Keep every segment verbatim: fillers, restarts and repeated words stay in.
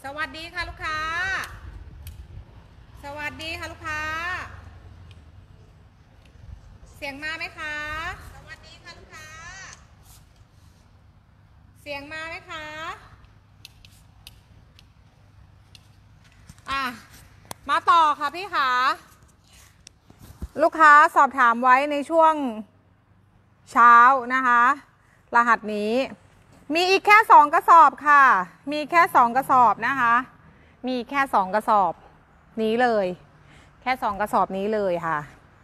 สวัสดีค่ะลูกค้าสวัสดีค่ะลูกค้าเสียงมาไหมคะสวัสดีค่ะลูกค้าเสียงมาไหมคะอ่ะมาต่อค่ะพี่ขาลูกค้าสอบถามไว้ในช่วงเช้านะคะรหัสนี้มีอีกแค่สองกระสอบค่ะมีแค่สองกระสอบนะคะมีแค่สองกระสอบนี้เลยแค่สองกระสอบนี้เลยค่ะ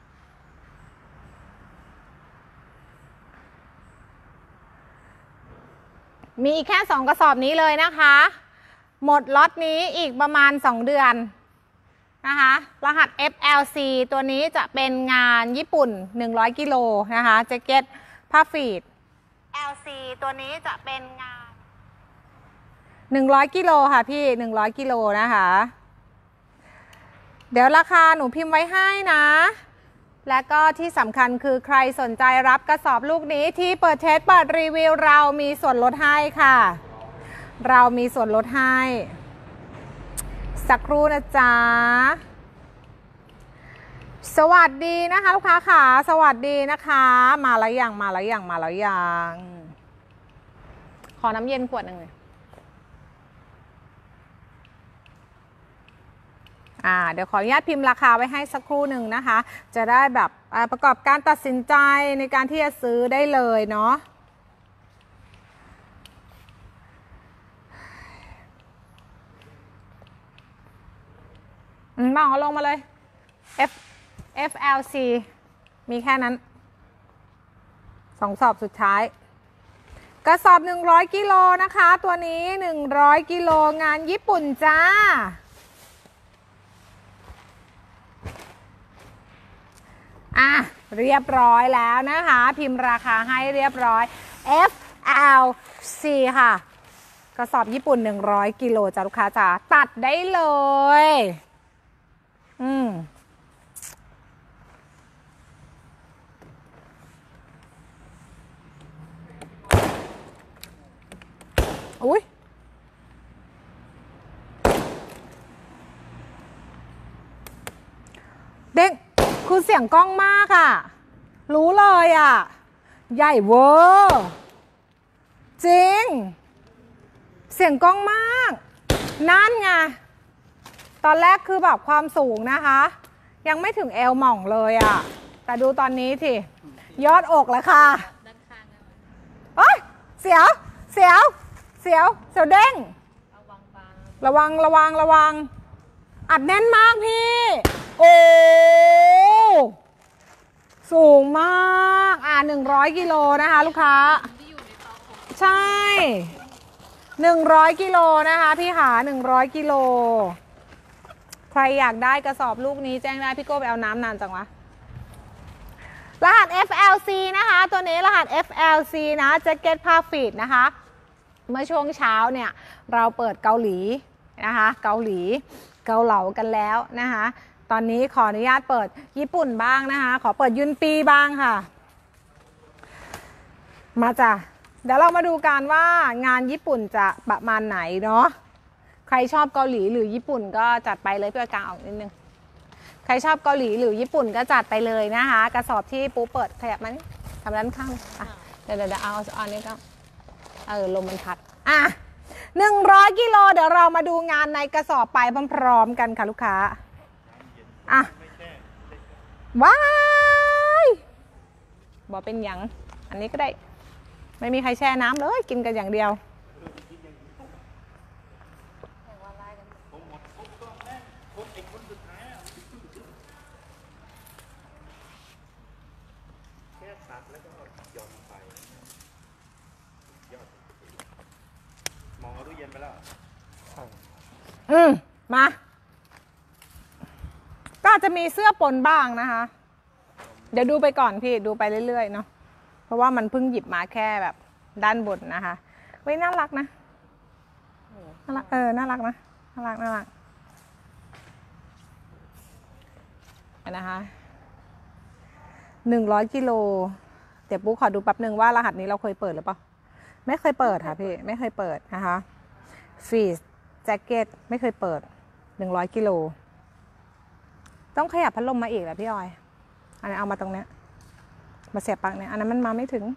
มีแค่สองกระสอบนี้เลยนะคะหมดล็อตนี้อีกประมาณสองเดือนนะคะรหัส เอฟ แอล ซี ตัวนี้จะเป็นงานญี่ปุ่นหนึ่งร้อยกิโลนะคะแจ็คเก็ตผ้าฟีด แอล ซี ตัวนี้จะเป็นงานหนึ่งร้อยกิโลค่ะพี่หนึ่งร้อยกิโลนะคะเดี๋ยวราคาหนูพิมพ์ไว้ให้นะและก็ที่สำคัญคือใครสนใจรับกระสอบลูกนี้ที่เปิดเทสเปิดรีวิวเรามีส่วนลดให้ค่ะเรามีส่วนลดให้สักครู่นะจ๊ะสวัสดีนะคะลูกค้าค่ะสวัสดีนะคะมาแล้วยังมาแล้วยังมาแล้วยังขอน้ำเย็นขวดหนึ่งเลยอ่าเดี๋ยวขออนุญาตพิมพ์ราคาไว้ให้สักครู่หนึ่งนะคะจะได้แบบประกอบการตัดสินใจในการที่จะซื้อได้เลยเนาะอืมบอกเขาลงมาเลย F เอฟ แอล ซี มีแค่นั้นสองสอบสุดท้ายกระสอบหนึ่งร้อยกิโลนะคะตัวนี้หนึ่งร้อยกิโลงานญี่ปุ่นจ้าอ่ะเรียบร้อยแล้วนะคะพิมพ์ราคาให้เรียบร้อย เอฟ แอล ซี ค่ะกระสอบญี่ปุ่นหนึ่งร้อยกิโลจ้าลูกค้าจ๋าตัดได้เลยอืมอุ้ยเด้งคือเสียงกล้องมากอ่ะรู้เลยอ่ะใหญ่เวอร์จริงเสียงกล้องมากนั่นไงตอนแรกคือแบบความสูงนะคะยังไม่ถึงเอวหม่องเลยอ่ะแต่ดูตอนนี้สิยอดอกแล้วค่ะเอ้ยเสียวเสียวเสียวเสียวเด้งระวังระวังระวังอัดแน่นมากพี่โอ้สูงมากอ่าหนึ่งร้อยกิโลนะคะลูกค้าใช่หนึ่งร้อยกิโลนะคะพี่หาหนึ่งร้อยกิโลใครอยากได้กระสอบลูกนี้แจ้งได้พี่โก้ไปเอาน้ำนานจังวะรหัส เอฟ แอล ซี นะคะตัวนี้รหัส เอฟ แอล ซี นะแจ็คเก็ตผ้าฟีดนะคะเมื่อช่วงเช้าเนี่ยเราเปิดเกาหลีนะคะเกาหลีเกาเหลากันแล้วนะคะตอนนี้ขออนุญาตเปิดญี่ปุ่นบ้างนะคะขอเปิดยุนปีบ้างค่ะมาจ้ะเดี๋ยวเรามาดูกันว่างานญี่ปุ่นจะประมาณไหนเนาะใครชอบเกาหลีหรือญี่ปุ่นก็จัดไปเลยเพื่อกลางออกนิดนึงใครชอบเกาหลีหรือญี่ปุ่นก็จัดไปเลยนะคะกระสอบที่ปูเปิดขยับมันทำด้านข้างอ่ะเดี๋ยวเดี๋ยวเอาอันนี้ก็เออลมมันพัดอ่ะหนึ่งร้อยกิโลเดี๋ยวเรามาดูงานในกระสอบไปพร้อมๆกันค่ะลูกค้าอ่ะว้ายบอกเป็นยังอันนี้ก็ได้ไม่มีใครแช่น้ำเลยกินกันอย่างเดียวมองเอาตู้เย็นไปแล้วอืมมาก็อาจจะมีเสื้อปนบ้างนะคะเดี๋ยวดูไปก่อนพี่ดูไปเรื่อยๆเนาะเพราะว่ามันเพิ่งหยิบมาแค่แบบด้านบนนะคะเว้ยน่ารักนะน่ารักเออน่ารักนะน่ารักน่ารักนะคะหนึ่งร้อยกิโลเดี๋ยวปุ๊กขอดูแป๊บหนึ่งว่ารหัสนี้เราเคยเปิดหรือเปล่าไม่เคยเปิดค่ะพี่ไม่เคยเปิดนะคะฟีสแจ็คเก็ตไม่เคยเปิดหนึ่งร้อยกิโลต้องขยับพัดลมมาอีกแหละพี่ออยอันนี้เอามาตรงเนี้ยมาเสียบปลั๊กเนี่ยอันนั้นมันมาไม่ถึง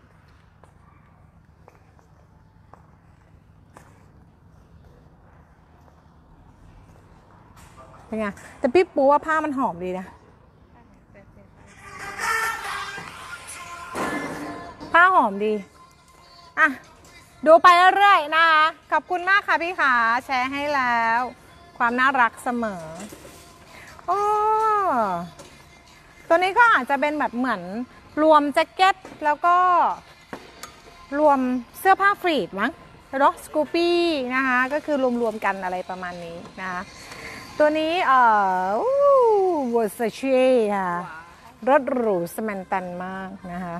เป็นไงแต่พี่ปูว่าผ้ามันหอมดีนะผ้าหอมดีอ่ะดูไปเรื่อยๆนะคะขอบคุณมากค่ะพี่ขาแชร์ให้แล้วความน่ารักเสมอโอ้ตัวนี้ก็อาจจะเป็นแบบเหมือนรวมแจ็คเก็ตแล้วก็รวมเสื้อผ้าฟรีดมั้งเนาะสกูปี้นะคะก็คือรวมๆกันอะไรประมาณนี้นะคะตัวนี้เอ่อวอร์ซาเช่ค่ะรถหรูสแมนตันมากนะคะ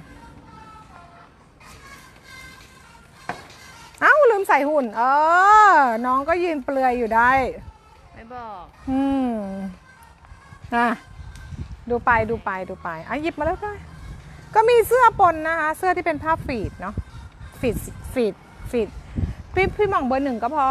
เอ้าลืมใส่หุ่นเออน้องก็ยืนเปลือยอยู่ได้ไม่บอกอืมอ่ะดูไปดูไปดูไปอ่ะหยิบมาแล้วได้ก็มีเสื้อปนนะคะเสื้อที่เป็นผ้าฟีดเนาะฟีดฟีดฟีดพี่พี่มองเบอร์หนึ่งก็พอ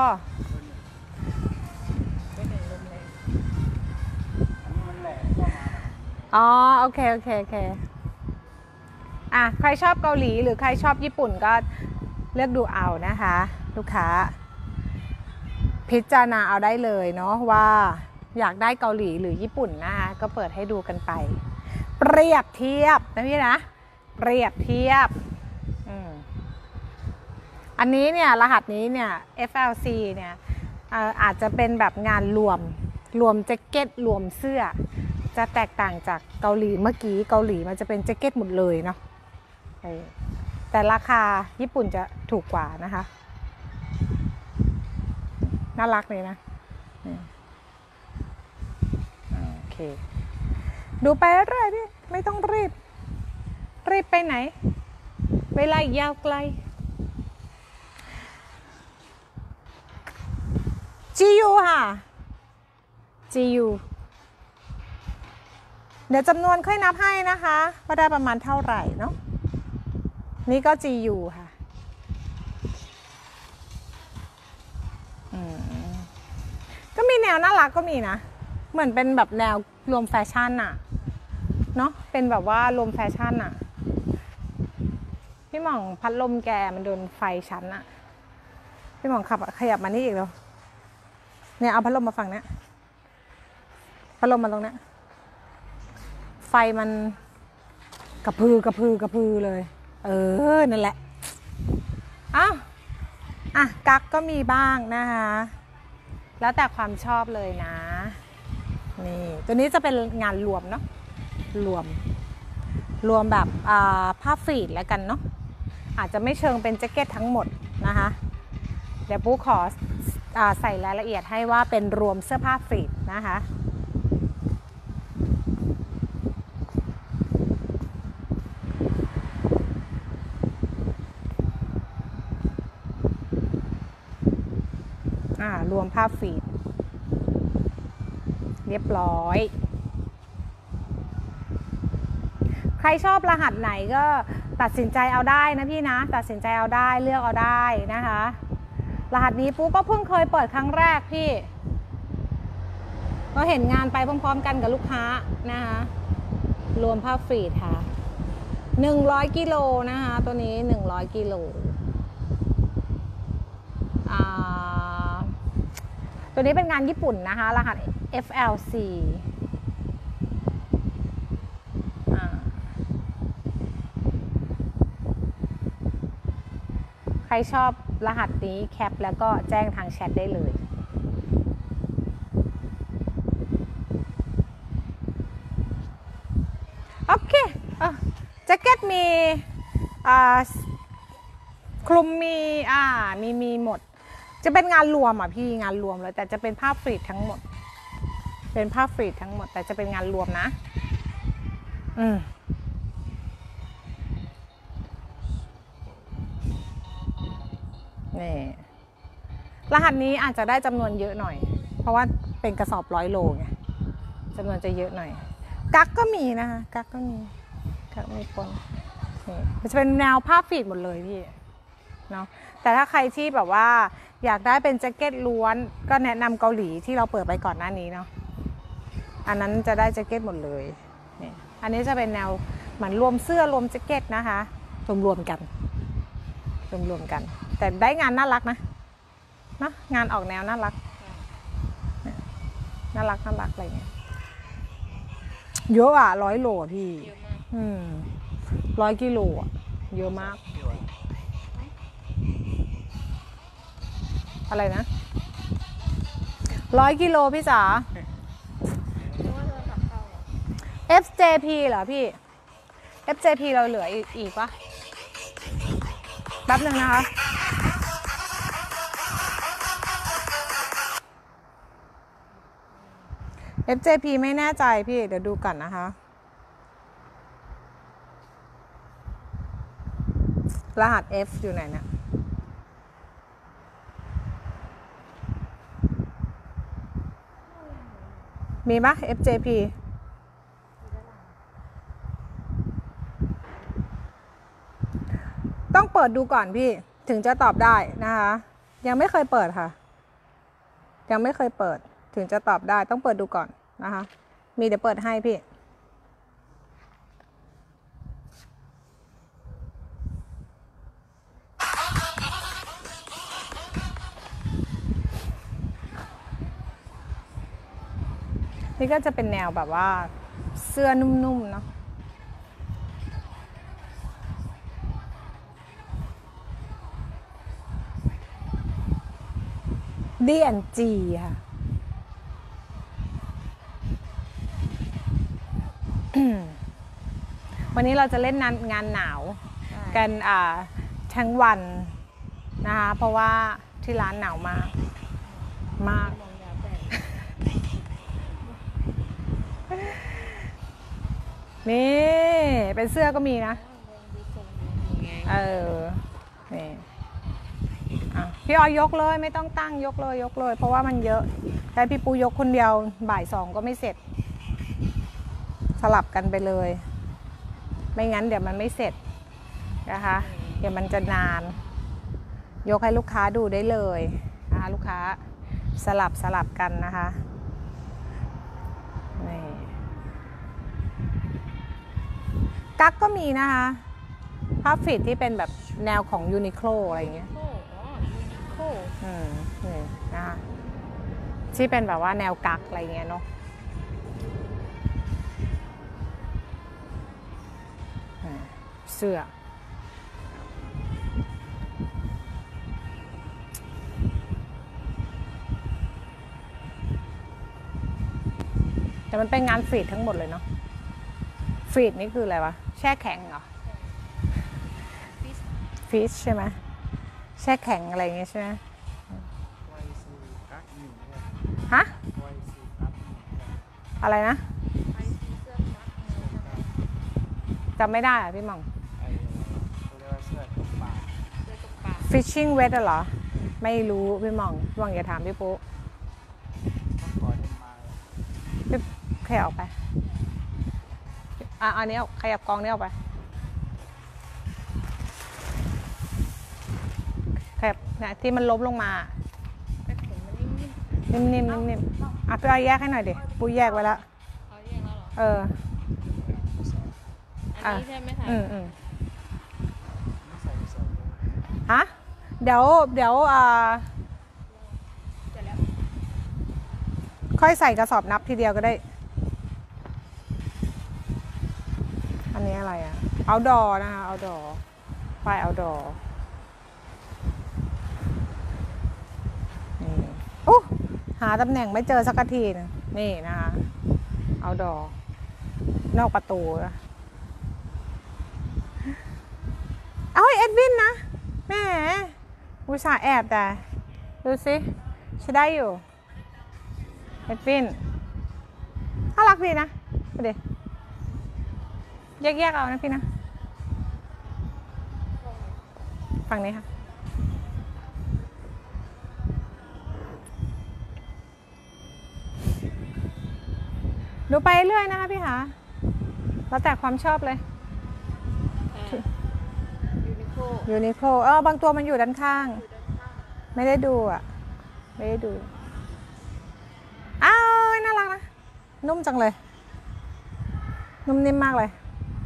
อ๋อโอเคโอเคโอเคอ่ะใครชอบเกาหลีหรือใครชอบญี่ปุ่นก็เลือกดูเอานะคะลูกค้าพิจารณาเอาได้เลยเนาะว่าอยากได้เกาหลีหรือญี่ปุ่นนะคะก็เปิดให้ดูกันไปเปรียบเทียบนะพี่นะเปรียบเทียบอืมอันนี้เนี่ยรหัสนี้เนี่ย เอฟ แอล ซี เนี่ยอาจจะเป็นแบบงานรวมรวมแจ็คเก็ตรวมเสื้อจะแตกต่างจากเกาหลีเมื่อกี้เกาหลีมันจะเป็นแจ็คเก็ตหมดเลยเนาะแต่ราคาญี่ปุ่นจะถูกกว่านะคะน่ารักเลยนะโอเคดูไปเรื่อยๆพี่ไม่ต้องรีบรีบไปไหนเวลายาวไกล จี ยู ค่ะ จี ยู เดี๋ยวจำนวนค่อยนับให้นะคะว่าได้ประมาณเท่าไหร่เนาะนี่ก็ จี ยู ค่ะก็มีแนวน่ารักก็มีนะเหมือนเป็นแบบแนวรวมแฟชั่นอะเนาะเป็นแบบว่ารวมแฟชั่นอะพี่หม่องพัดลมแกมันโดนไฟชั้นอะพี่หม่องขับขยับมานี่อีกแล้วเนี่ยเอาพัดลมมาฝั่งเนี้ยพัดลมมาตรงเนี้ยไฟมันกระพือกระพือกระพือเลยเออนั่นแหละอ้าวอ่ะกั๊กก็มีบ้างนะคะแล้วแต่ความชอบเลยนะนี่ตัวนี้จะเป็นงานรวมเนาะรวมรวมแบบผ้าฟีดแล้วกันเนาะอาจจะไม่เชิงเป็นแจ็คเก็ตทั้งหมดนะคะเดี๋ยวปูขอใส่รายละเอียดให้ว่าเป็นรวมเสื้อผ้าฟีดนะคะรวมผ้าฟีดเรียบร้อยใครชอบรหัสไหนก็ตัดสินใจเอาได้นะพี่นะตัดสินใจเอาได้เลือกเอาได้นะคะรหัสนี้ปุ๊ก็เพิ่งเคยเปิดครั้งแรกพี่ก็เห็นงานไปพร้อมๆกันกับลูกค้านะคะรวมผ้าฟีดค่ะหนึ่งร้อยกิโลนะคะตัวนี้หนึ่งร้อยกิโลอ่าตัวนี้เป็นงานญี่ปุ่นนะคะรหัส เอฟ แอล ซี ใครชอบรหัสนี้แคปแล้วก็แจ้งทางแชทได้เลยโอเคแจ็คเก็ตมีคลุมมีอ่ามีมีหมดจะเป็นงานรวมอ่ะพี่งานรวมเลยแต่จะเป็นผ้าฟรีดทั้งหมดเป็นผ้าฟรีดทั้งหมดแต่จะเป็นงานรวมนะอืมนี่รหัสนี้อาจจะได้จำนวนเยอะหน่อยเพราะว่าเป็นกระสอบร้อยโลไงจำนวนจะเยอะหน่อยกั๊กก็มีนะคะกั๊กก็มีกั๊กมีคนนี่มันจะเป็นแนวผ้าฟรีดหมดเลยพี่เนาะแต่ถ้าใครที่แบบว่าอยากได้เป็นแจ็คเก็ตล้วนก็แนะนำเกาหลีที่เราเปิดไปก่อนหน้านี้เนาะอันนั้นจะได้แจ็คเก็ตหมดเลยนี่อันนี้จะเป็นแนวเหมือนรวมเสื้อรวมแจ็คเก็ตนะคะรวมๆกันรวมๆกันแต่ได้งานน่ารักนะนะงานออกแนวน่ารักน่ารักน่ารักอะไรเงี้ยเยอะอ่ะร้อยโลพี่อืมร้อยกิโลอ่ะเยอะมากอะไรนะร้อยกิโลพี่จ๋า เอฟ เจ พี เหรอพี่ เอฟ เจ พี เราเหลืออีกอีกปะแป๊บหนึ่งนะคะเอฟ เจ พี ไม่แน่ใจพี่เดี๋ยวดูก่อนนะคะรหัส F อยู่ไหนเนี่ยมีปะ เอฟ เจ พี ต้องเปิดดูก่อนพี่ถึงจะตอบได้นะคะยังไม่เคยเปิดค่ะยังไม่เคยเปิดถึงจะตอบได้ต้องเปิดดูก่อนนะคะมีเดี๋ยวเปิดให้พี่นี่ก็จะเป็นแนวแบบว่าเสื้อนุ่มๆเนาะดี แอนด์ จี ค่ะ วันนี้เราจะเล่นงานหนาวกันอ่าทั้งวันนะคะเพราะว่าที่ร้านหนาวมากมากนี่เป็นเสื้อก็มีนะเออนี่พี่ออยยกเลยไม่ต้องตั้งยกเลยยกเลยเพราะว่ามันเยอะแต่พี่ปูยกคนเดียวบ่ายสองก็ไม่เสร็จสลับกันไปเลยไม่งั้นเดี๋ยวมันไม่เสร็จนะคะเดี๋ยวมันจะนานยกให้ลูกค้าดูได้เลยนะคะลูกค้าสลับสลับกันนะคะนี่กั๊กก็มีนะคะผ้าฟิตที่เป็นแบบแนวของยูนิโคลอะไรอย่างเงี้ยอืมนี่นะคะที่เป็นแบบว่าแนวกั๊กอะไรเงี้ยเนาะเสื้อแต่มันเป็นงานฟรีดทั้งหมดเลยเนาะฟรีดนี่คืออะไรวะแช่แข็งเหรอฟิชใช่ไหมแช่แข็งอะไรอย่างเงี้ยใช่ไหมฮะอะไรนะจำไม่ได้อะพี่หม่อง fishing wet เหรอไม่รู้พี่หม่องพี่หม่องอย่าถามพี่ปุ๊พี่ขยับออกไปอ่ะอันนี้ขยับกองนี้ออกไปขยับเนี่ยที่มันล้มลงมานิ่มๆนิ่มๆอ่ะพี่เอาแยกให้หน่อยดิปุ๊แยกไว้แล้วเอออันนี้ใช่ไหมคะอืมอืมฮะเดี๋ยวเดี๋ยวอ่าค่อยใส่กระสอบนับทีเดียวก็ได้อันนี้อะไรอ่ะเอาดอนะคะเอาดอไฟเอาดอนี่โอ้หาตำแหน่งไม่เจอสักทีนึงนี่นะคะเอาดอนอกประตูเอ้ยเอ็ดวินนะแหมอุตส่าห์แอบแต่ดูสิใช้ได้อยู่เอ็ดวินน่ารักดีนะไปดิแยกๆเอานะพี่นะฝั่งนี้ค่ะดูไปเรื่อยนะคะพี่หาแล้วแต่ความชอบเลยโคยูนิโคลเออบางตัวมันอยู่ด้านข้างอยู่ด้านข้างไม่ได้ดูอ่ะ ไม่ได้ดู อ้าว น่ารักนะ นุ่มจังเลย นุ่มนิ่มมากเลย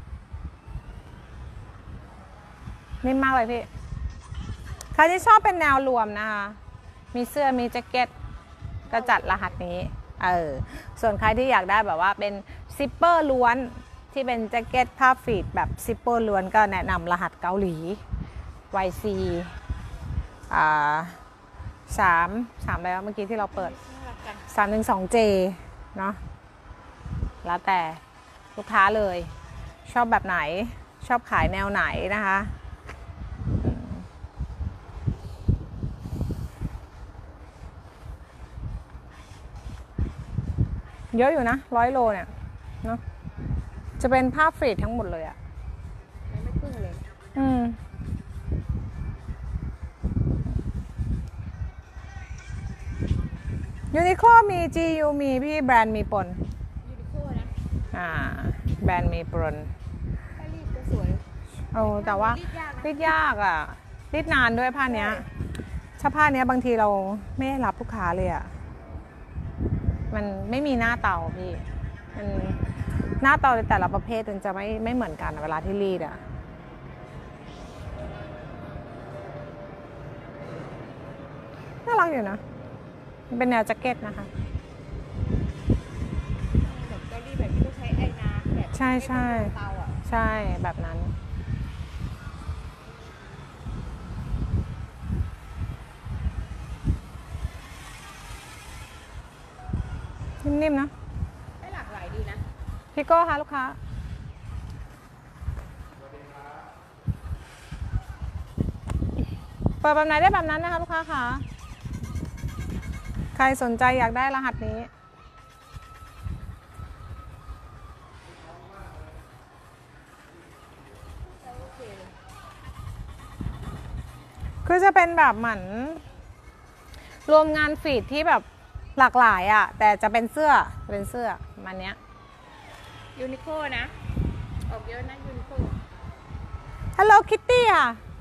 นิ่มมากเลยพี่ ใครที่ชอบเป็นแนวรวมนะคะ มีเสื้อมีแจ็คเก็ตก็จัดรหัสนี้ เออ ส่วนใครที่อยากได้แบบว่าเป็นซิปเปอร์ล้วนที่เป็นแจ็คเก็ตผ้าฟีดแบบซิปเปอร์ล้วนก็แนะนำรหัสเกาหลี วาย ซี อ่าสามสามอะไรวะเมื่อกี้ที่เราเปิดน่ารักจังสามหนึ่งสองเจเนาะแล้วแต่ลูกค้าเลย ชอบแบบไหนชอบขายแนวไหนนะคะอืมเยอะอยู่นะร้อยโลเนี่ยเนาะจะเป็นผ้าฟรีดทั้งหมดเลยอะ่ะยังไม่ครึ่งเลยอืมยูนิโคลมี จี ยู มีพี่แบรนด์มีปนยูนิโคนะอ่าแบรนด์มีปนถ้ารีดก็สวยโอ้แต่ว่ารีดยากนะรีดยากอ่ะรีดนานด้วยผ้าเนี้ยถ้าผ้าเนี้ยบางทีเราไม่ได้รับลูกค้าเลยอ่ะมันไม่มีหน้าเตาพี่มันหน้าเตาในแต่ละประเภทมันจะไม่ไม่เหมือนกันเวลาที่รีดอ่ะน่ารักอยู่นะมันเป็นแนวแจ็คเก็ตนะคะแบบก็รีดแบบที่เขาใช้ไอ้น้ำแบบใช่ใช่ไม่ต้องโดนเตาอ่ะใช่แบบนั้นนิ่มๆนะได้หลากหลายดีนะพี่โก้ค่ะลูกค้าเปิดแบบไหนได้แบบนั้นนะคะลูกค้าค่ะใครสนใจอยากได้รหัสนี้คือจะเป็นแบบเหมือนรวมงานฟีดที่แบบหลากหลายอ่ะแต่จะเป็นเสื้อเป็นเสื้อมันเนี้ยยูนิโคนะ ออกเยอะนะยูนิโค Hello Kitty ค่ะ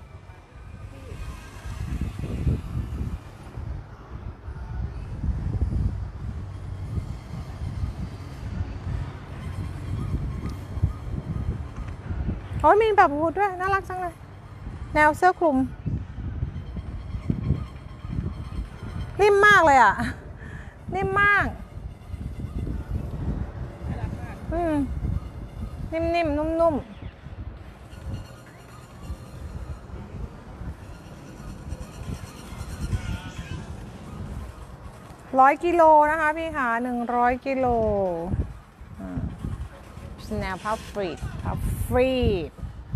โอ้ยมีแบบฮูดด้วย น่ารักจังเลย แนวเสื้อคลุม นิ่มมากเลยอ่ะ นิ่มมากน่ารักมากอืม นิ่มๆ นุ่มๆ ร้อยกิโลนะคะพี่คะหนึ่งร้อยกิโลแนวพับฟรีดพับฟรีด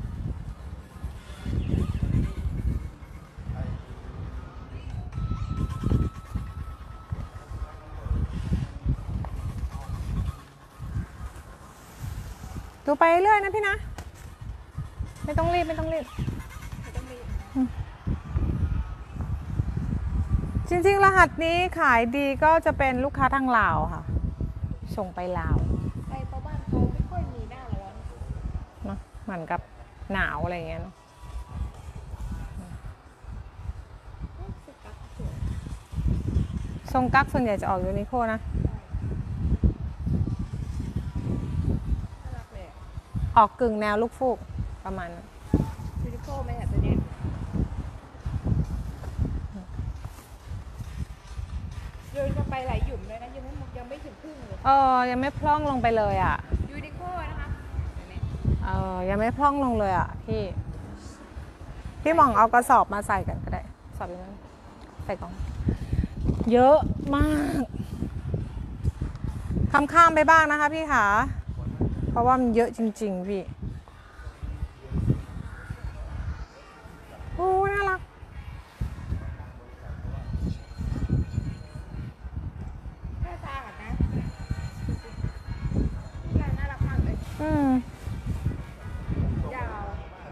ดูไปเรื่อยนะพี่นะ ไม่ต้องรีบ ไม่ต้องรีบไม่ต้องรีดจริงๆ รหัสนี้ขายดีก็จะเป็นลูกค้าทางลาวค่ะ ส่งไปลาวไปเพราะบ้านเขาไม่ค่อยมีหน้าร้อนเนอะเหมือนกับหนาวอะไรอย่างเงี้ยเนอะสุดกักสวยทรงกั๊กส่วนใหญ่จะออกยูนิโคนะน่ารักเลยอะออกกึ่งแนวลูกฟูกประมาณนั้นยูนิโคไหมอ่ะตัวเนี้ยเดินกันไปหลายหยุ่มเลยนะยังไม่ยังไม่ถึงครึ่งเลยเออยังไม่พร่องลงไปเลยอ่ะยูนิโคนะคะเดี๋ยวนี้เออยังไม่พร่องลงเลยอ่ะพี่พี่หมองเอากระสอบมาใส่กันก็ได้กระสอบนี้ใส่กล่องเยอะมากคำข้ามไปบ้างนะคะพี่ขาเพราะว่ามันเยอะจริงๆพี่โอ้น่ารักหน้าตาอ่ะนะลายน่ารักมากเลยอืมยาว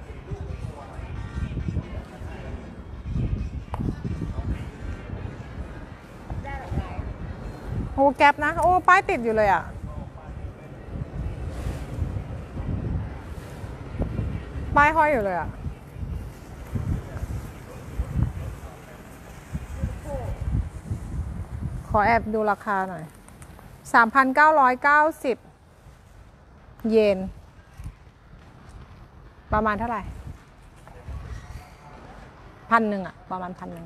ได้หลากหลายโอ้แก๊ปนะโอ้ป้ายติดอยู่เลยอ่ะป้ายห้อยอยู่เลยอ่ะขอแอบดูราคาหน่อย สามพันเก้าร้อยเก้าสิบ เยน ประมาณเท่าไหร่ พันหนึ่งอะประมาณพันหนึ่ง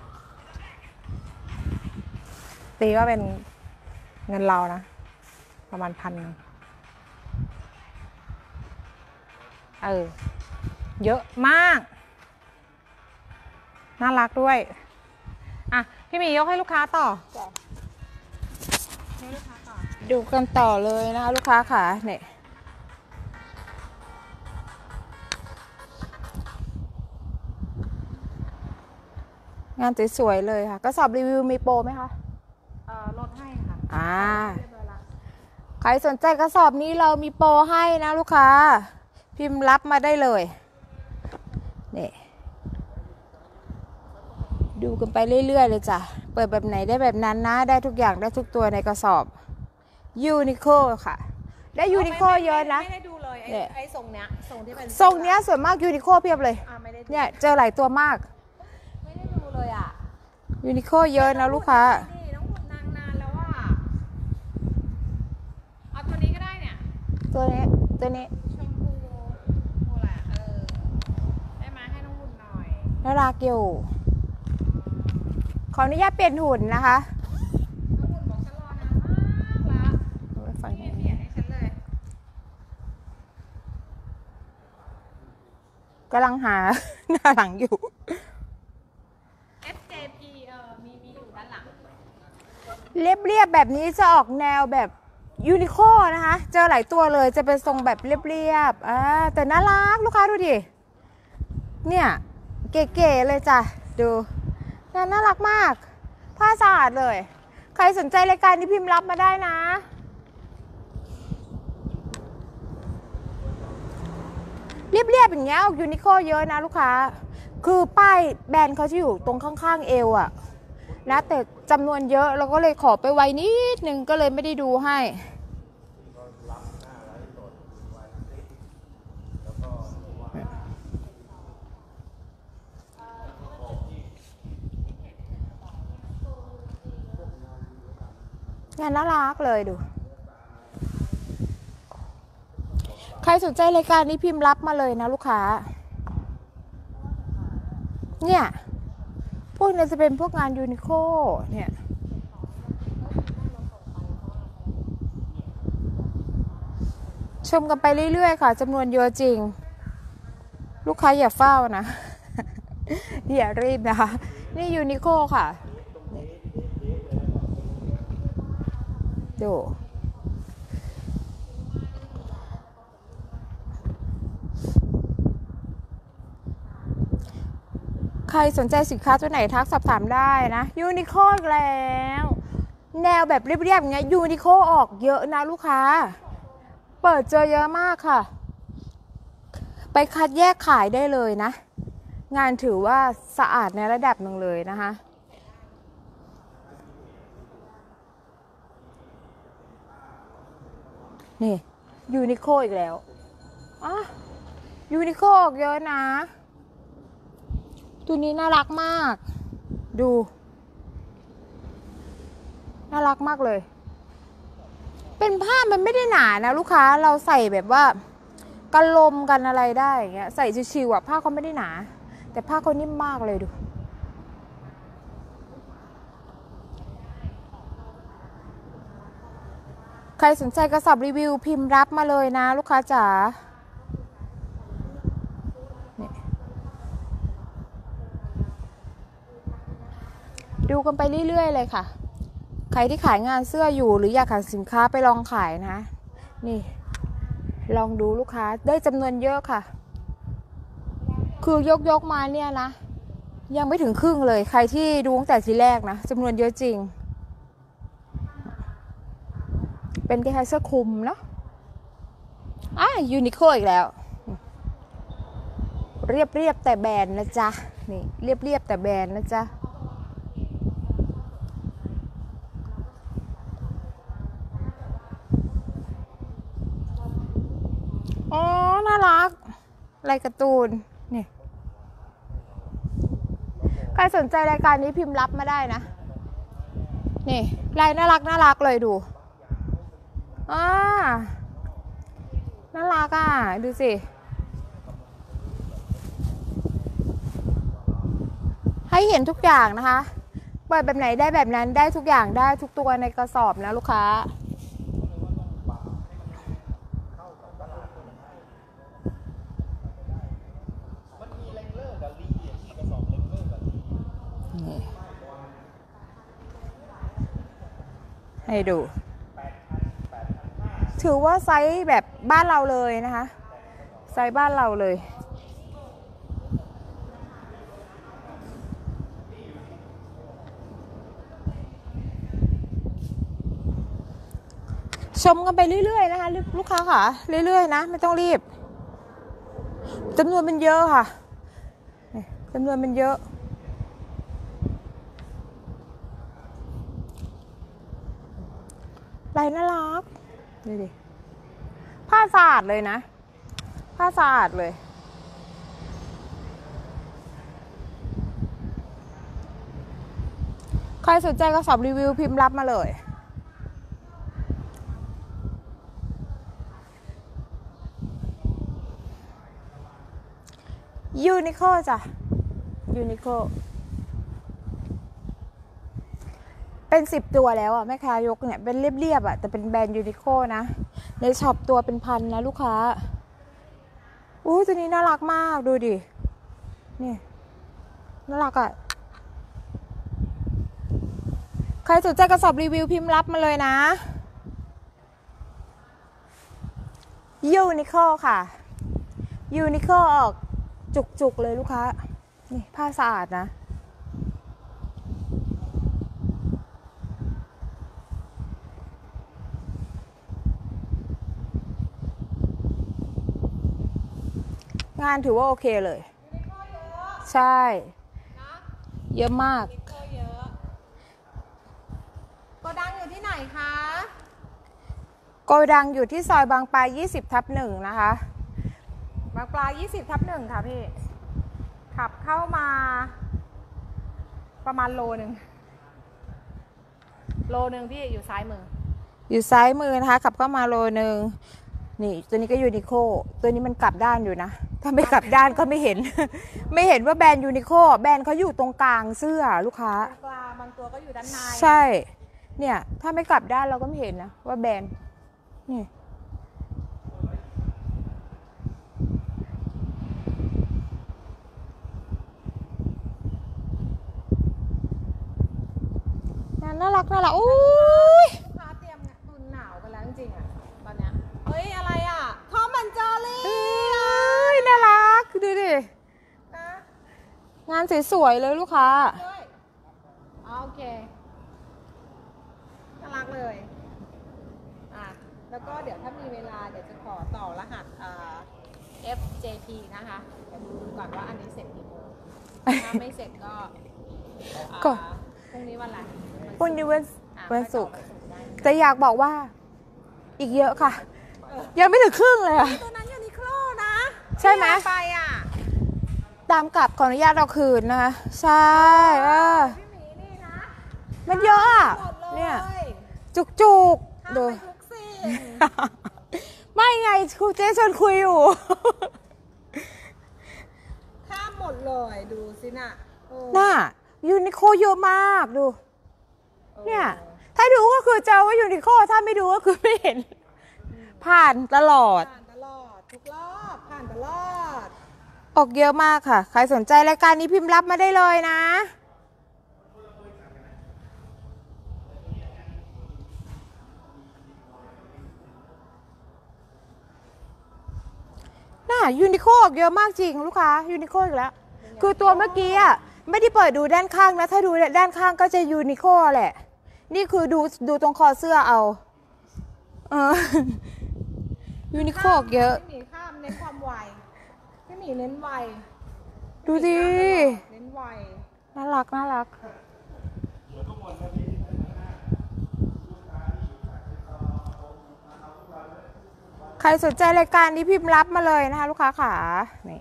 ตีว่าเป็นเงินเรานะ ประมาณพันหนึ่งเออ เยอะมาก น่ารักด้วย อ่ะ พี่หมียกให้ลูกค้าต่อ ดูกันต่อเลยนะคะลูกค้าค่ะเนี่ยงานสวยๆเลยค่ะกระสอบรีวิวมีโปรไหมคะเอ่อลดให้ค่ะอ่าใครสนใจกระสอบนี้เรามีโปรให้นะลูกค้าพิมพ์รับมาได้เลยนี่ดูกันไปเรื่อยๆเลยจ้ะเปิดแบบไหนได้แบบนั้นนะได้ทุกอย่างได้ทุกตัวในกระสอบยูนิโคค่ะได้ยูนิโคเยอะนะไม่ได้ดูเลยไอ้ไอ้ทรงเนี้ยทรงที่เป็นทรงเนี้ยส่วนมากยูนิโคเพียบเลยอ่าไม่ได้ดูเนี่ยเจอหลายตัวมากไม่ได้ดูเลยอ่ะยูนิโคเยอะนะลูกค้านี่น้องหุ่นนางนานแล้วอ่ะเอาตัวนี้ก็ได้เนี่ยตัวนี้ตัวนี้ชมพูโอ้แหละเออได้มาให้น้องหุ่นหน่อยน่ารักอยู่ขออนุญาตเปลี่ยนหุ่นนะคะน้องหุ่นบอกฉันรอนานมากแล้วฝั่งไม่นี้เปลี่ยนให้ฉันเลยกำลังหา หน้าหลังอยู่เอส เจ พี เออมีมีอยู่ด้านหลังเรียบๆแบบนี้จะออกแนวแบบยูนิโคนะคะ เจอหลายตัวเลยจะเป็นทรงแบบเรียบๆอ่าแต่น่ารักลูกค้าดูดิเนี่ยเก๋ๆเลยจ้ะดูน่าน่ารักมากผ้าสะอาดเลยใครสนใจรายการนี้พิมพ์รับมาได้นะเรียบๆอย่างเงี้ยออกยูนิโคเยอะนะลูกค้าคือป้ายแบรนด์เขาจะอยู่ตรงข้างๆเอวอะนะแต่จำนวนเยอะเราก็เลยขอไปไวนิดนึงก็เลยไม่ได้ดูให้งานน่ารักเลยดูใครสนใจรายการนี้พิมพ์รับมาเลยนะลูกค้าเนี่ยพวกนี้จะเป็นพวกงานยูนิโคเนี่ยชมกันไปเรื่อยๆค่ะจำนวนเยอะจริงลูกค้าอย่าเฝ้านะ อย่ารีบนะคะนี่ยูนิโคค่ะดูใครสนใจสินค้าตัวไหนทักสอบถามได้นะยูนิโคอีกแล้วแนวแบบเรียบๆอย่างเงี้ยยูนิโคออกเยอะนะลูกค้าเปิดเจอเยอะมากค่ะไปคัดแยกขายได้เลยนะงานถือว่าสะอาดในระดับหนึ่งเลยนะคะนี่ยูนิโคอีกแล้วอ่ะยูนิโคออกเยอะนะตัวนี้น่ารักมากดูน่ารักมากเลยเป็นผ้ามันไม่ได้หนานะลูกค้าเราใส่แบบว่ากันลมกันอะไรได้อย่างเงี้ยใส่ชิวๆอ่ะผ้าเขาไม่ได้หนาแต่ผ้าเขานิ่มมากเลยดูใครสนใจกระสอบรีวิวพิมพ์รับมาเลยนะลูกค้าจ๋าดูกันไปเรื่อยๆเลยค่ะใครที่ขายงานเสื้ออยู่หรืออยากขายสินค้าไปลองขายนะนี่ลองดูลูกค้าได้จำนวนเยอะค่ะคือยกยกมาเนี่ยนะยังไม่ถึงครึ่งเลยใครที่ดูตั้งแต่ทีแรกนะจำนวนเยอะจริงเป็นคล้ายๆเสื้อคลุมเนาะอ่ะยูนิโคอีกแล้วเรียบเรียบแต่แบรนด์นะจ๊ะนี่เรียบเรียบแต่แบรนด์นะจ๊ะอ๋อน่ารักลายการ์ตูนนี่ใครสนใจรายการนี้พิมพ์รับมาได้นะนี่ลายน่ารักน่ารักเลยดูอ่าน่ารักอ่ะดูสิให้เห็นทุกอย่างนะคะเปิดแบบไหนได้แบบนั้นได้ทุกอย่างได้ทุกตัวในกระสอบนะลูกค้าให้ดูถือว่าไซส์แบบบ้านเราเลยนะคะไซส์บ้านเราเลยชมกันไปเรื่อยๆนะคะลูกค้าค่ะเรื่อยๆนะไม่ต้องรีบจำนวนมันเยอะค่ะจำนวนมันเยอะลายน่ารักดูดิผ้าสะอาดเลยนะผ้าสะอาดเลยใครสนใจกระสอบรีวิวพิมพ์รับมาเลยยูนิโคจ้ะยูนิโคเป็นสิบตัวแล้วอ่ะแม่ค้ายกเนี่ยเป็นเรียบๆอ่ะแต่เป็นแบรนด์ยูนิโคนะในช็อปตัวเป็นพันนะลูกค้าอู้ตัวนี้น่ารักมากดูดินี่น่ารักอ่ะใครสนใจกระสอบรีวิวพิมพ์รับมาเลยนะยูนิโคค่ะยูนิโคออกจุกๆเลยลูกค้านี่ผ้าสะอาดนะงานถือว่าโอเคเลยใช่เยอะมากโกดังอยู่ที่ไหนคะโกดังอยู่ที่ซอยบางปลายี่สิบทับหนึ่งนะคะบางปลายี่สิบทับหนึ่งค่ะพี่ขับเข้ามาประมาณโลหนึ่งโลหนึ่งพี่อยู่ซ้ายมืออยู่ซ้ายมือนะคะขับเข้ามาโลหนึ่งนี่ตัวนี้ก็ยูนิโคตัวนี้มันกลับด้านอยู่นะถ้าไม่กลับด้านก็ไม่เห็น ไม่เห็นว่าแบรนด์ยูนิโคแบรนด์เขาอยู่ตรงกลางเสื้อลูกค้าตรงกลางบางตัวก็อยู่ด้านในใช่เนี่ยถ้าไม่กลับด้านเราก็ไม่เห็นนะว่าแบรนด์นี่น่ารักน่ารักอุ้ยลูกค้าเตรียมตุนหนาวกันแล้วจริงๆอ่ะตอนเนี้ยเฮ้ยอะไรอ่ะทอมมันเจอรี่น่ารักดูดิงานสวยๆเลยลูกค้าโอเคน่ารักเลยอ่ะแล้วก็เดี๋ยวถ้ามีเวลาเดี๋ยวจะขอต่อรหัสอ่า เอฟ เจ พี นะคะเดี๋ยวดูก่อนว่าอันนี้เสร็จกี่โมงถ้าไม่เสร็จก็ก็พรุ่งนี้วันอะไรพรุ่งนี้วันวันศุกร์แต่อยากบอกว่าอีกเยอะค่ะยังไม่ถึงครึ่งเลยอะตัวนั้นยูนิโคลนะใช่ไหมไปอ่ะตามกลับขออนุญาตเราคืนนะคะใช่เออพี่หมีนี่นะมันเยอะอะเนี่ยจุกจุกดูไม่ไงครูเจ๊ชวนคุยอยู่ข้ามหมดเลยดูสิน่ะน่ะยูนิโคเยอะมากดูเนี่ยถ้าดูก็คือเจอว่ายูนิโคถ้าไม่ดูก็คือไม่เห็นผ่านตลอดผ่านตลอดทุกรอบผ่านตลอดออกเยอะมากค่ะใครสนใจรายการนี้พิมพ์รับมาได้เลยนะน่ะยูนิโคออกเยอะมากจริงลูกค้ายูนิโคอีกแล้วคือตัวเมื่อกี้อ่ะไม่ได้เปิดดูด้านข้างนะถ้าดูด้านข้างก็จะยูนิโคแหละนี่คือดูดูตรงคอเสื้อเอาเออยูนิโคออกเยอะพี่หมีข้ามเน้นความไวพี่หมีเน้นไวดูดิเน้นไวน่ารักน่ารักใครสนใจรายการนี้พิมพ์รับมาเลยนะคะลูกค้าขานี่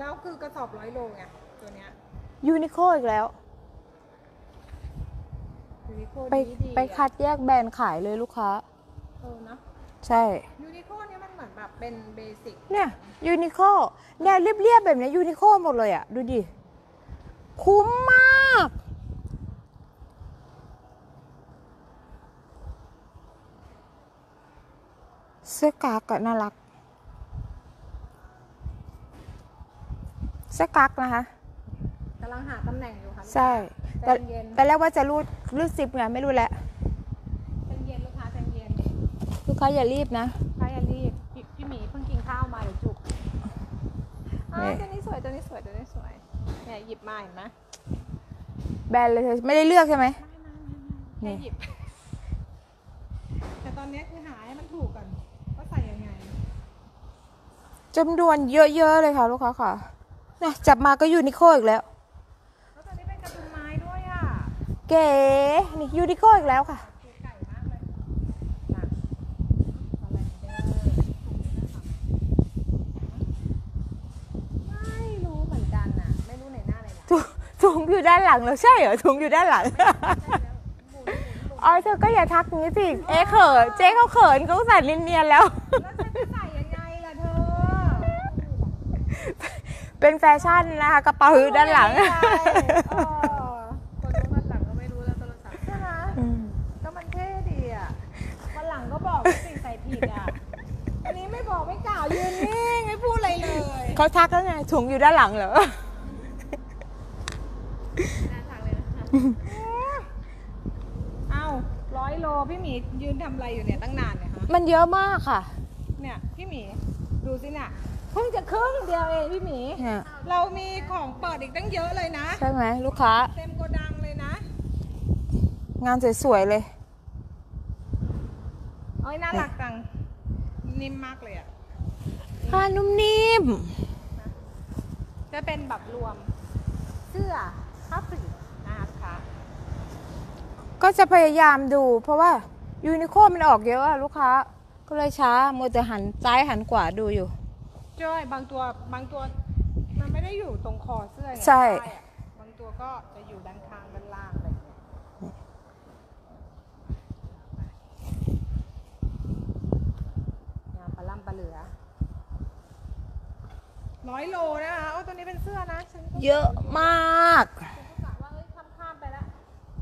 แล้วคือกระสอบร้อยโลไงตัวเนี้ยยูนิโคอีกแล้วยูนิโคไปดีดีไปคัดแยกแบรนด์ขายเลยลูกค้าเออเนาะใช่ยูนิโคเนี่ยมันเหมือนแบบเป็นเบสิกเนี่ยยูนิโคเนี่ยเรียบๆแบบเนี้ยยูนิโคหมดเลยอ่ะ ดูดิ คุ้มมาก เสื้อกั๊กอะน่ารัก เสื้อกั๊กนะคะกำลังหาตำแหน่งอยู่ค่ะใช่ใจแต่เย็นแต่แรกว่าจะรูดรูดซิปไงไม่รู้แหละใจเย็นลูกค้าใจเย็นลูกค้าอย่ารีบนะใครอย่ารีบพี่พี่หมีเพิ่งกินข้าวมาเดี๋ยวจุกอ่านี่ตัวนี้สวยตัวนี้สวยตัวนี้สวยเนี่ยหยิบมาเห็นไหมแบรนด์เลยเธอไม่ได้เลือกใช่ไหมไม่ไม่ไม่นี่แค่หยิบ แต่ตอนนี้คือหาให้มันถูกก่อนว่าใส่ยังไงจำนวนเยอะๆเลยค่ะลูกค้าค่ะเนี่ยจับมาก็ยูนิโคอีกแล้วแล้วตอนนี้เป็นกระดุมไม้ด้วยอ่ะเก๋นี่ยูนิโคอีกแล้วค่ะเก๋ไก่มากเลยหนักอะไรเด้อไม่รู้เหมือนกันอ่ะ ไม่รู้ไหนหน้าไหนหลังถุงถุงอยู่ด้านหลังเหรอใช่เหรอถุงอยู่ด้านหลัง อ๋อเธอก็อย่าทักงี้สิเอ๊ะเขินเจ๊เขาเขินเขาใส่เนียนๆแล้วแล้วฉันจะใส่ยังไงล่ะเธอเป็นแฟชั่นนะคะกระเป๋าอยู่ด้านหลังเออคนรู้มันหลังก็ไม่รู้แล้วโทรศัพท์ใช่ไหมอืมก็มันเท่ดีอ่ะวันหลังก็บอกว่าสิ่งใส่ผิดอ่ะ อันนี้ไม่บอกไม่กล่าวยืนนิ่งไม่พูดอะไรเลยเขาทักแล้วไงถุงอยู่ด้านหลังเหรอน่าทักเลยนะคะเอ้าร้อยโลพี่หมียืนทำอะไรอยู่เนี่ยตั้งนานเนี่ยฮะมันเยอะมากค่ะเนี่ยพี่หมีดูสิเนี่ยเพิ่งจะครึ่งเดียวเองพี่หมีเนี่ยเรามีของเปิดอีกตั้งเยอะเลยนะใช่ไหมลูกค้าเต็มโกดังเลยนะงานสวยๆเลยโอ้ยน่ารักจังนิ่มมากเลยอ่ะผ้านุ่มนิ่มจะเป็นแบบรวมเสื้อผ้าผืนนะคะลูกค้าก็จะพยายามดู เพราะว่ายูนิโคมันออกเยอะอะลูกค้า ก็เลยช้ามัวแต่หันซ้ายหันขวาดูอยู่จ้อยบางตัวบางตัวมันไม่ได้อยู่ตรงคอเสื้อไงใช่ป้ายอะบางตัวก็จะอยู่ด้านข้างด้านล่างอะไรอย่างเงี้ยงานปลาล่ำปลาเหลือร้อยโลนะคะโอ้ตัวนี้เป็นเสื้อนะฉันก็เยอะมากฉันก็กะว่าเอ้ยข้ามข้ามไปแล้ว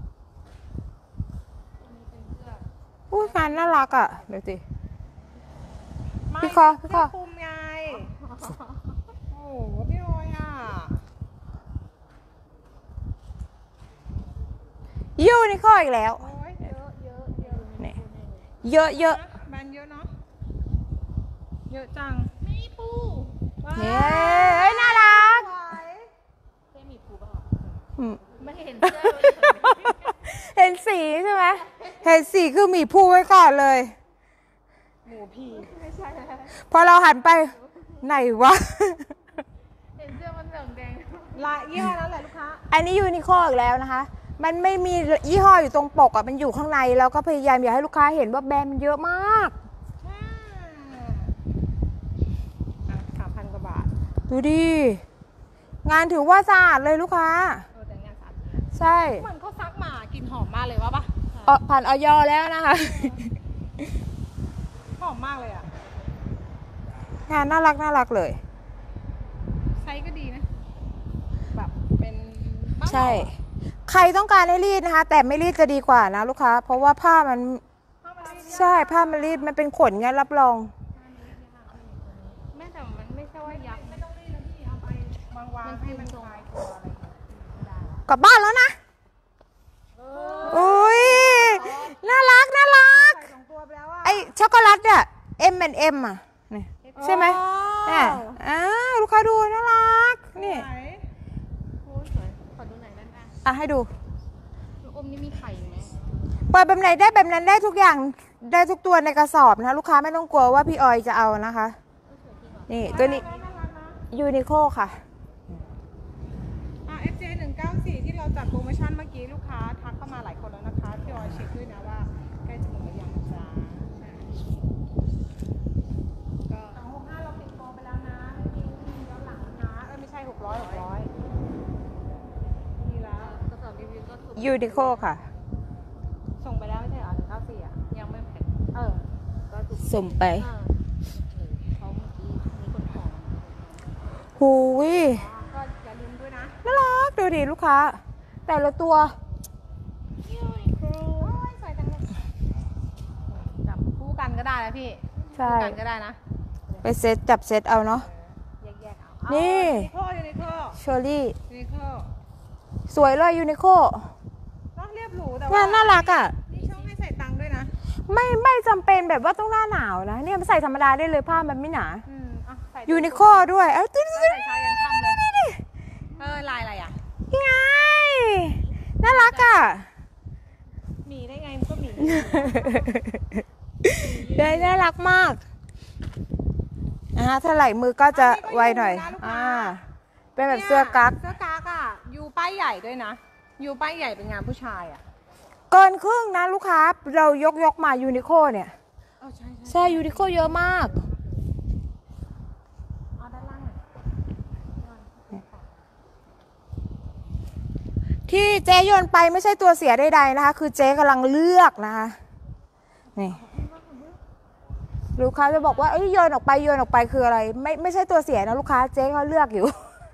ตัวนี้เป็นเสื้ออุ้ยงานน่ารักอ่ะ เดี๋ยวสิไม่พี่คอพี่คอเสื้คลุมไงโอ้โหพี่ออยอ่ะยูนิโคอีกแล้วโอ้ยเยอะเยอะเยอะนี่ เยอะเยอะแบรนด์เยอะเนาะ เยอะจังมีปูว้าเย้เฮ้ยน่ารักสวยเจ๊มีปูเปล่าอืมไม่เห็นเสื้อเลยเห็นสีใช่ไหมเห็นสีคือหมีภูไว้ก่อนเลยหมูพีไม่ใช่นะพอเราหันไปไหนวะเห็นเสื้อมันเหลืองแดงลายยี่ห้อนั้นแหละลูกค้าอันนี้ยูนิโคอีกแล้วนะคะ มันไม่มียี่ห้ออยู่ตรงปกอ่ะ มันอยู่ข้างในแล้วก็พยายามอยากให้ลูกค้าเห็นว่าแบรนด์มันเยอะมากสามพันกว่าบาทดูดิ งานถือว่าสะอาดเลยลูกค้าเออแต่งานสามใช่เหมือนเขาซักหมากลินหอมมากเลยว่าปะอผ่านออยแล้วนะคะหอมมากเลยอ่ะงานน่ารักน่ารักเลยไซส์ก็ดีนะ แบบเป็นบ้านใช่เราอะใครต้องการให้รีดนะคะ แต่ไม่รีดจะดีกว่านะลูกค้า เพราะว่าผ้ามันผ้ามันรีดยากใช่ผ้ามันรีดมันเป็นขนไงรับรองแม่แต่มันไม่ใช่ว่ายักษ์ไม่ต้องรีดแล้วพี่เอาไปวางวางๆให้มันคลายตัวอะไรอย่างเงี้ยได้กลับบ้านแล้วนะเออุ้ยน่ารักน่ารักใส่สองตัวไปแล้วอ่ะไอช็อกโกแลตอะ เอ็ม แอนด์ เอ็ม อะนี่ใช่ไหมเนี่ยอ้าวลูกค้าดูน่ารักนี่ไหนโอ้ยสวย ขอดูหน่อยด้านหน้าอ่ะให้ดูลูกอมนี่มีไข่อยู่ไหมเปิดแบบไหนได้แบบนั้นได้ทุกอย่างได้ทุกตัวในกระสอบนะลูกค้าไม่ต้องกลัวว่าพี่ออยจะเอานะคะ นี่ตัวนี้น่ารักนะยูนิโคค่ะอ่ะ เอฟ เจ หนึ่งเก้าสี่ ที่เราจัดโปรโมชั่นเมื่อกี้ลูกค้าทักเข้ามาหลายคนแล้วนะคะพี่ออยเช็คด้วยนะว่าใกล้จะหมดหรือยังจ้าก็สองหกห้าเราปิดโปรไปแล้วนะไม่มีไม่มีย้อนหลังนะคะเออไม่ใช่ยูนิโคค่ะส่งไปแล้วไม่ใช่เหรอหนึ่งเก้าสี่อ่ะยังไม่แพ็คเออ ก็ถูกสุ่มไปอ่าเขาเมื่อกี้มีคนขอหูยก็อย่าลืมด้วยนะน่ารักดูดิลูกค้า แต่ละตัวยูนิโคลสวยจังเลยจับคู่กันก็ได้นะพี่ใช่คู่กันก็ได้นะไปเซตจับเซตเอาเนาะแยกๆเอานี่ยูนิโคยูนิโคเชอรี่ยูนิโคสวยเลยยูนิโคก็เรียบหรูแต่งาว่านน่ารักอ่ะนี่ช่องให้ใส่ตังค์ด้วยนะไม่ไม่จำเป็นแบบว่าต้องหน้าหนาวนะ เนี่ยมันใส่ธรรมดาได้เลยผ้ามันไม่หนาอืมอ่ะใส่ยูนิโคด้วย เอ้ยตัวนี้ใส่ชายยันค่ำเลยเออลายอะไรอ่ะไงน่ารักอ่ะหมีได้ไงมันก็หมีได้น่ารักมากนะฮะถ้าไหลมือก็จะไวหน่อย อ่า เป็นแบบเสื้อกั๊กเสื้อกั๊กอ่ะยูป้ายใหญ่ด้วยนะยูป้ายใหญ่เป็นงานผู้ชายอ่ะเกินครึ่งนะลูกค้า เรายกยกมายูนิโคเนี่ยเออใช่ใช่ใช่ยูนิโคเยอะมากเอาด้านล่างหน่อยที่เจ๊โยนไปไม่ใช่ตัวเสียใดๆนะคะ คือเจ๊กำลังเลือกนะคะ นี่ ลูกค้าจะบอกว่าเอ้ยโยนออกไปโยนออกไปคืออะไร ไม่ไม่ใช่ตัวเสียนะลูกค้าเจ๊เขาเลือกอยู่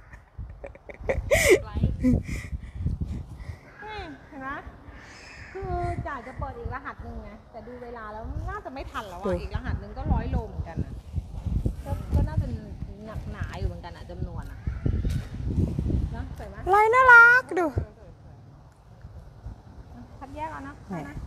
เห็นไหมคือจ่าจะเปิดอีกรหัสหนึ่งไงแต่ดูเวลาแล้วน่าจะไม่ทันแล้วดูอ่ะอีกรหัสหนึ่งก็ร้อยโลเหมือนกันอ่ะก็ก็น่าจะหนักหนาอยู่เหมือนกันอ่ะจำนวนอ่ะนะใส่ไหมลายน่ารักดูคัดแยกเอานะไหนนะ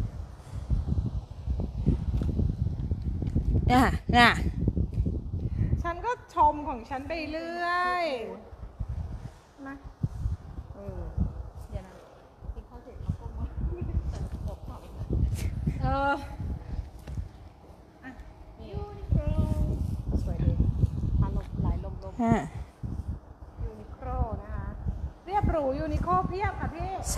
เนี่ยเนี่ยฉันก็ชมของฉันไปเรื่อยนะเออเดี๋ยวนะกินข้าวเสร็จแล้วก็มาแต่บอกต่ออีกนะเอออ่ะยูนิโคลสวยดีพาลมไหลลมลมอ่ะยูนิโคลนะคะ เรียบหรูยูนิโคลเพียบค่ะพี่ใช่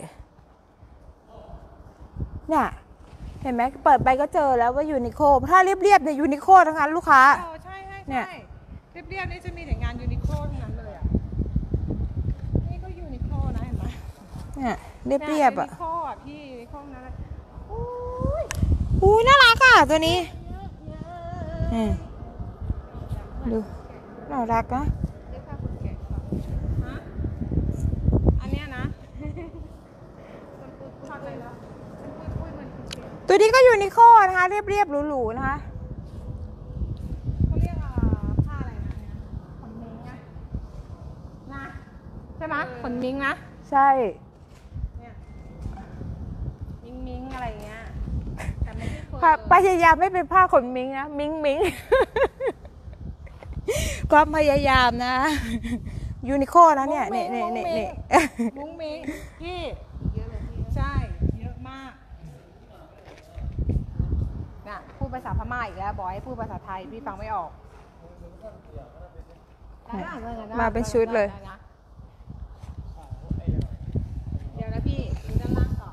เนี่ย เห็นไหมเปิดไปก็เจอแล้วว่ายูนิโคถ้าเรียบๆเนี่ยยูนิโคทั้งนั้นลูกค้าเออใช่ใช่เนี่ใช่ยเรียบเรียบๆนี่จะมีแต่งานยูนิโคลทั้งนั้นเลยอ่ะ นี่ก็ยูนิโคลนะเห็นไหมเนี่ยเรียบๆอ่ะยูนิโคลอ่ะพี่ยูนิโคลนั้นอะอุ้ยอู้น่ารักอ่ะตัวนี้อืมดูน่ารักนะเรียกค่าคนแก่ก่อนฮะอันเนี้ยนะมันพูดพูดอะไรแล้วมันพูดพูดเหมือนคนแก่ตัวนี้ก็ยูนิโคนะคะ เรียบๆหรูๆนะคะเขาเรียกอ่าผ้าอะไรนะเนี่ยขนมิงนะนะใช่ไหมขนมิงนะใช่เนี่ยมิงมิงอะไรเงี้ยแต่ไม่ใช่เฟอร์พพยายามไม่เป็นผ้าขนมิงนะ มิงมิง ความพยายามนะ ยูนิโคนะเนี่ยเนี่ยเนี่ยเนี่ยเนี่ยมุ้งมิงพี่เยอะเลยพี่ใช่ เยอะมากน่ะพูดภาษาพม่าอีกแล้วบอกให้พูดภาษาไทยพี่ฟังไม่ออกมาเป็นชุดเลยเดี๋ยวนะพี่ดูด้านล่างต่อ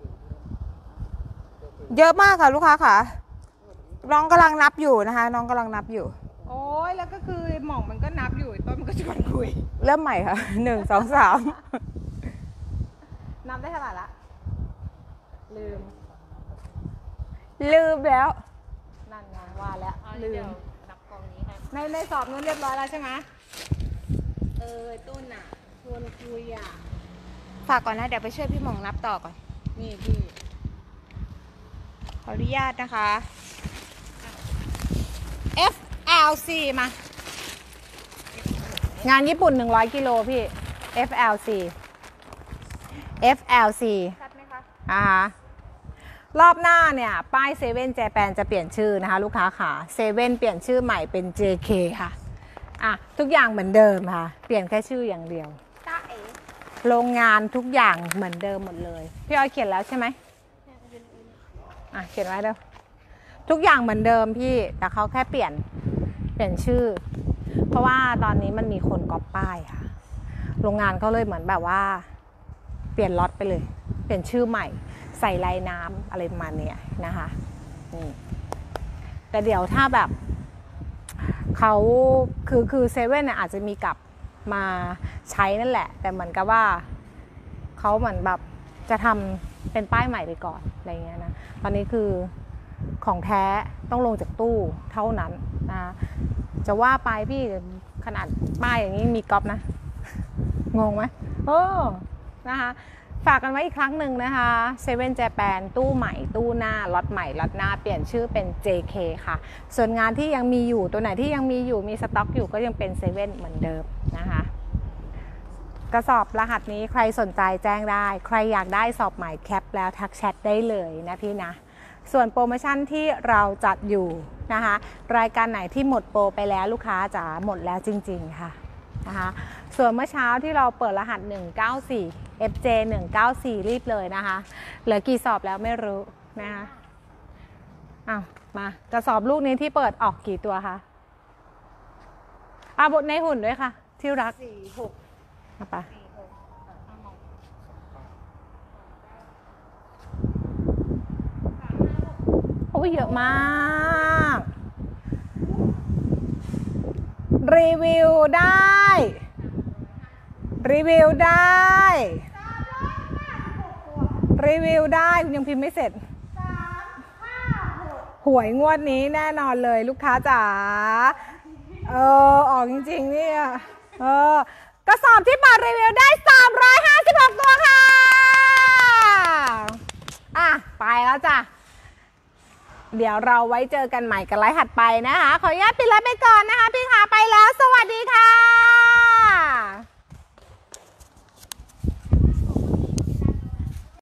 เยอะมากค่ะลูกค้าค่ะ น้องกำลังนับอยู่นะคะ น้องกำลังนับอยู่โอ้ยแล้วก็คือหม่องมันก็นับอยู่ไอ้ต้นมันก็ชวนคุยเริ่มใหม่ค่ะ หนึ่งสองสามนับได้เท่าไหร่ละ ลืมลืมแล้วนั่นไงว่าแล้วเอาลืเดี๋ยมวนับกองนี้ให้ในในสอบนู้นเรียบร้อยแล้วใช่ไหมเออตุ้นอ่ะชวนคุยอ่ะฝากก่อนนะ เดี๋ยวไปช่วยพี่หมองนับต่อก่อนนี่พี่ขออนุญาตนะคะ F L C มา งานญี่ปุ่นหนึ่งร้อยกิโลพี่ F L C F L C ชัดไหมคะอ่าฮะรอบหน้าเนี่ย ป้ายเซเว่นเจแปนจะเปลี่ยนชื่อนะคะ ลูกค้าค่ะเซเว่นเปลี่ยนชื่อใหม่เป็น เจ เค ค่ะ อ่ะ ทุกอย่างเหมือนเดิมค่ะ เปลี่ยนแค่ชื่ออย่างเดียวตาเอ๋โรงงานทุกอย่างเหมือนเดิมหมดเลย พี่ออยเขียนแล้วใช่ไหมอ่ะ เขียนไว้เด้อทุกอย่างเหมือนเดิมพี่ แต่เขาแค่เปลี่ยน เปลี่ยนชื่อ เพราะว่าตอนนี้มันมีคนก๊อปป้ายค่ะ โรงงานเขาเลยเหมือนแบบว่า เปลี่ยนล็อตไปเลย เปลี่ยนชื่อใหม่ ใส่ลายน้ำอะไรประมาณเนี้ยนะคะนี่แต่เดี๋ยวถ้าแบบเขาคือคือเซเว่นเนี่ยอาจจะมีกลับมาใช้นั่นแหละ แต่เหมือนกับว่าเขาเหมือนแบบจะทำเป็นป้ายใหม่ไปก่อนอะไรเงี้ยนะตอนนี้คือของแท้ต้องลงจากตู้เท่านั้นนะจะว่าไปพี่ขนาดป้ายอย่างนี้มีก๊อปนะ งงไหมโอ้นะคะฝากกันไว้อีกครั้งหนึ่งนะคะเซเว่น Japan ตู้ใหม่ตู้หน้าล็อตใหม่ล็อตหน้าเปลี่ยนชื่อเป็น เจ เค ค่ะส่วนงานที่ยังมีอยู่ตัวไหนที่ยังมีอยู่มีสต็อกอยู่ก็ยังเป็นเซเว่นเหมือนเดิมนะคะกระสอบรหัสนี้ใครสนใจแจ้งได้ใครอยากได้สอบใหม่แคปแล้วทักแชทได้เลยนะพี่นะส่วนโปรโมชั่นที่เราจัดอยู่นะคะรายการไหนที่หมดโปรไปแล้วลูกค้าจ๋าหมดแล้วจริงๆค่ะนะคะส่วนเมื่อเช้าที่เราเปิดรหัสหนึ่งเก้าสี่ เอฟ เจ หนึ่งเก้าสี่รีบเลยนะคะเหลือกี่สอบแล้วไม่รู้นะคะอ้าวมากระสอบลูกนี้ที่เปิดออกกี่ตัวคะอ่ะบทในหุ่นด้วยค่ะที่รักสี่หกมาปะสี่หกห้ามองโอ้ยเยอะมาก รีวิวได้ รีวิวได้ รีวิวได้คุณยังพิมพ์ไม่เสร็จ หวยงวดนี้แน่นอนเลยลูกค้าจ๋า เออ ออกจริงๆเนี่ยเออกระสอบที่เปิดรีวิวได้สามร้อยห้าสิบหกตัวค่ะ อ่ะ ไปแล้วจ้ะ เดี๋ยวเราไว้เจอกันใหม่กันไลฟ์ถัดไปนะคะ ขออนุญาตปิดไลฟ์ไปก่อนนะคะ พี่ขาไปแล้ว สวัสดีค่ะ